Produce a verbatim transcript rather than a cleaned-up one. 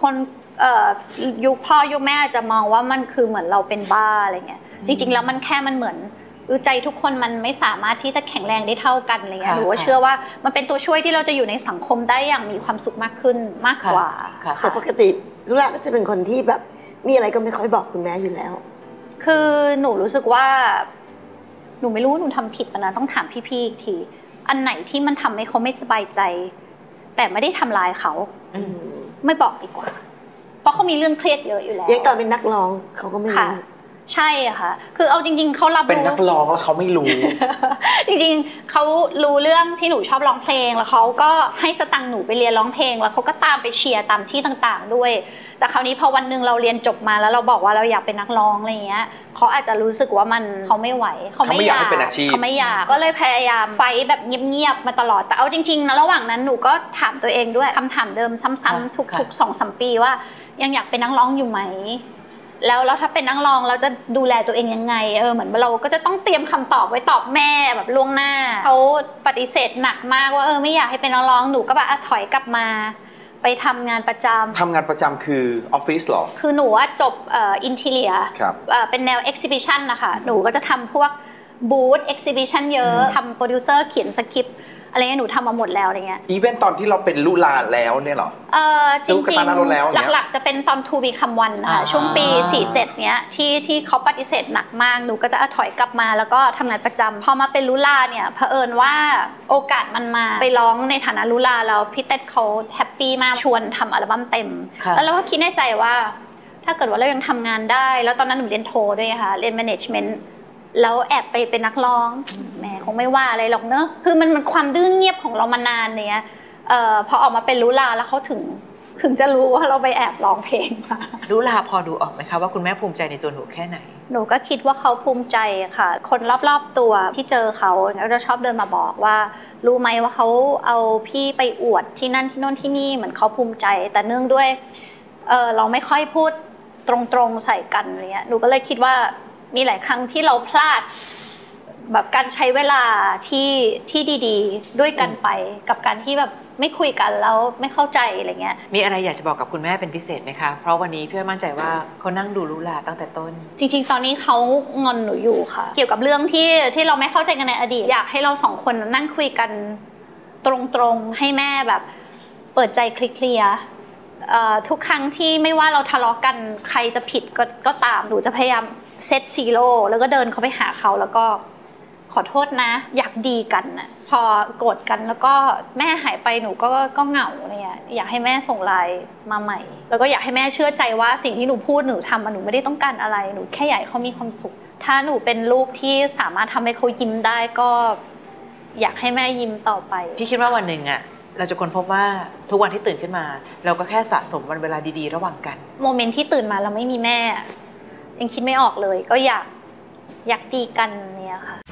คนยุคพ่อยุคแม่จะมองว่ามันคือเหมือนเราเป็นบ้าอะไรเงี้ยจริงๆแล้วมันแค่มันเหมือนใจทุกคนมันไม่สามารถที่จะแข็งแรงได้เท่ากันอะไรเงี้ยหนูว่าเชื่อว่ามันเป็นตัวช่วยที่เราจะอยู่ในสังคมได้อย่างมีความสุขมากขึ้นมากกว่าค่ะปกติลูล่าก็จะเป็นคนที่แบบมีอะไรก็ไม่ค่อยบอกคุณแม่อยู่แล้วคือหนูรู้สึกว่าหนูไม่รู้หนูทำผิดปะนะต้องถามพี่ๆอีกทีอันไหนที่มันทำให้เขาไม่สบายใจแต่ไม่ได้ทำลายเขาไม่บอกดีกว่าเพราะเขามีเรื่องเครียดเยอะอยู่แล้วยังตอนเป็นนักร้องเขาก็ไม่รู้ใช่ค่ะคือเอาจริงๆเขารับรู้เป็นนักร้องแล้วเขาไม่รู้จริงๆเขารู้เรื่องที่หนูชอบร้องเพลงแล้วเขาก็ให้สตังค์หนูไปเรียนร้องเพลงแล้วเขาก็ตามไปเชียร์ตามที่ต่างๆด้วยแต่คราวนี้พอวันหนึ่งเราเรียนจบมาแล้วเราบอกว่าเราอยากเป็นนักร้องอะไรเงี้ยเขาอาจจะรู้สึกว่ามันเขาไม่ไหวเขาไม่อยากเป็นอาชีพเขาไม่อยากก็เลยพยายามไฟแบบเงียบๆมาตลอดแต่เอาจริงๆนะระหว่างนั้นหนูก็ถามตัวเองด้วยคำถามเดิมซ้ำๆทุกๆ สองสาม ปีว่ายังอยากเป็นนักร้องอยู่ไหมแล้วแล้วถ้าเป็นนักร้องเราจะดูแลตัวเองยังไงเออเหมือนเราก็จะต้องเตรียมคำตอบไว้ตอบแม่แบบล่วงหน้าเขาปฏิเสธหนักมากว่าเออไม่อยากให้เป็นนักร้องหนูก็แบบถอยกลับมาไปทำงานประจำทำงานประจำคือออฟฟิศหรอคือหนูว่าจบเอ่ออินทีเรียเป็นแนวเอ็กซิบิชันนะคะหนูก็จะทำพวกบูธเอ็กซิบิชันเยอะทำโปรดิวเซอร์เขียนสคริปต์อะไรเงี้ยหนูทำมาหมดแล้วอะไรเงี้ยอีเวนต์ตอนที่เราเป็นลุลาแล้วเนี่ยหรอเออจริงๆหลักๆจะเป็นตอนทูบีคัมวันค่ะช่วงปีสี่เจ็ดเนี้ยที่ที่เขาปฏิเสธหนักมากหนูก็จะถอยกลับมาแล้วก็ทำงานประจำพอมาเป็นลุลาเนี่ยเผอิญว่าโอกาสมันมาไปร้องในฐานะลุลาแล้วพี่เต้เขาแฮปปี้มากชวนทำอัลบั้มเต็มแล้วเราก็คิดในใจว่าถ้าเกิดว่าเรายังทำงานได้แล้วตอนนั้นหนูเรียนโทด้วยค่ะเรียนแมネจเมนต์แล้วแอบไปเป็นนักร้องแหมคงไม่ว่าอะไรหรอกเนอะคือมันมันความดื้อเงียบของเรามานานเนี้ยเอ่อพอออกมาเป็นลุลาแล้วเขาถึงถึงจะรู้ว่าเราไปแอบร้องเพลงมาลุลาพอดูออกไหมคะว่าคุณแม่ภูมิใจในตัวหนูแค่ไหนหนูก็คิดว่าเขาภูมิใจค่ะคนรอบๆตัวที่เจอเขาเขาจะชอบเดินมาบอกว่ารู้ไหมว่าเขาเอาพี่ไปอวดที่นั่นที่โน่นที่นี่เหมือนเขาภูมิใจแต่เนื่องด้วยเออเราไม่ค่อยพูดตรงๆใส่กันอะไรเงี้ยหนูก็เลยคิดว่ามีหลายครั้งที่เราพลาดแบบการใช้เวลาที่ที่ดีๆด้วยกันไปกับการที่แบบไม่คุยกันแล้วไม่เข้าใจอะไรเงี้ยมีอะไรอยากจะบอกกับคุณแม่เป็นพิเศษไหมคะเพราะวันนี้พี่มั่นใจว่าเขานั่งดูลุลาตั้งแต่ต้นจริงๆตอนนี้เขางอนหนูอยู่ค่ะเกี่ยวกับเรื่องที่ที่เราไม่เข้าใจกันในอดีตอยากให้เราสองคนนั่งคุยกันตรงๆให้แม่แบบเปิดใจเคลียร์ทุกครั้งที่ไม่ว่าเราทะเลาะกันใครจะผิดก็ก็ตามหนูจะพยายามเซตซีโร่แล้วก็เดินเขาไปหาเขาแล้วก็ขอโทษนะอยากดีกันนะพอโกรธกันแล้วก็แม่หายไปหนูก็ก็เหงาเนี่ยอยากให้แม่ส่งไลน์มาใหม่แล้วก็อยากให้แม่เชื่อใจว่าสิ่งที่หนูพูดหนูทำมันหนูไม่ได้ต้องการอะไรหนูแค่อยากให้เขามีความสุขถ้าหนูเป็นลูกที่สามารถทำให้เขายิ้มได้ก็อยากให้แม่ยิ้มต่อไปพี่คิดว่าวันหนึ่งอะเราจะค้นพบว่าทุกวันที่ตื่นขึ้นมาเราก็แค่สะสมวันเวลาดีๆระหว่างกันโมเมนต์ที่ตื่นมาเราไม่มีแม่ยังคิดไม่ออกเลยก็อยากอยากดีกันเนี่ยค่ะ